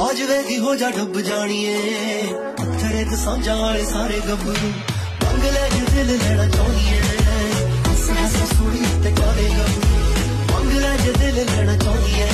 आज वेगी हो जा डुब जानिए पत्थरे ते सांझा वाले सारे गब्बरू मंग ले जे दिल लेना चाहनी है हंस हंस सोड़ी ते काले गब्बरू मंग ले जे दिल लेना चाहनी है